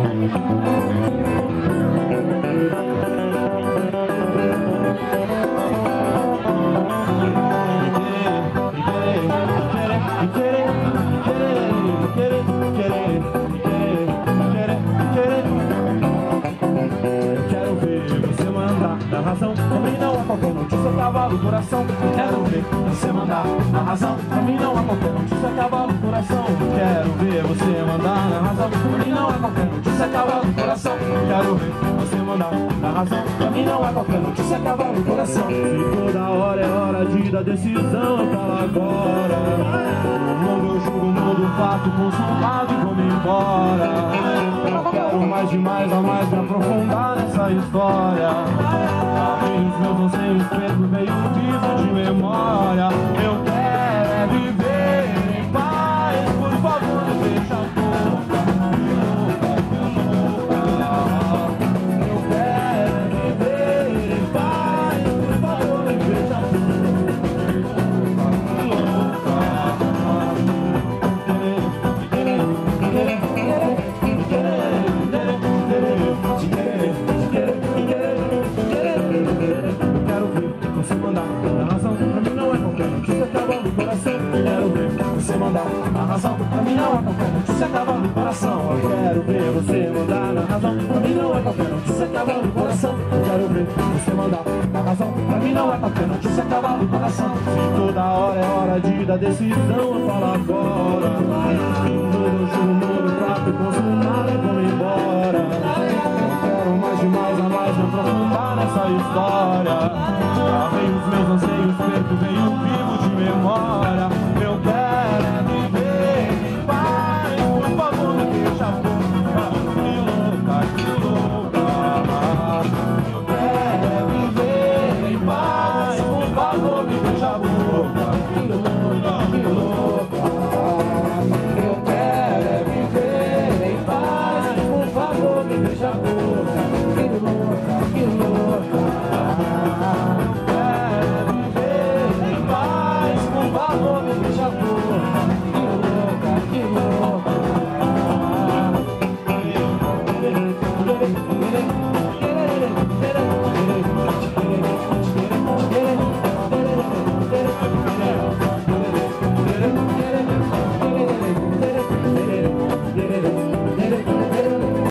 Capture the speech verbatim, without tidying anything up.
Também não há qualquer notícia, cavalo, coração. Quero ver você mandar na razão. Pra mim não há qualquer notícia, cavalo, coração. Quero ver você mandar na razão. Pra mim não há qualquer notícia, cavalo, coração. Quero ver você mandar na razão. Pra mim não há qualquer notícia, cavalo, coração. Se toda hora é hora de dar decisão, eu falo agora. O mundo eu julgo, o mundo fato consumado e vou-me embora. Eu quero mais demais a mais me aprofundar nessa história. Abrir os meus anseios, preto veio vivo de memória. Eu quero é viver em paz, por favor não deixa a boca, eu quero é viver em paz, por favor não deixa a você mandar na razão, pra mim não é qualquer notícia, cavalo do coração. Eu quero ver você mandar na razão, pra mim não é qualquer notícia, cavalo do coração. Eu quero ver você mandar na razão, pra mim não é qualquer notícia, cavalo do coração. Se toda hora é hora de dar decisão, eu falo agora. Mundo, juro, mundo, prato consumado e vou embora. Eu quero mais demais a mais me aprofundar nessa história. Já veio os meus anseios, perco, veio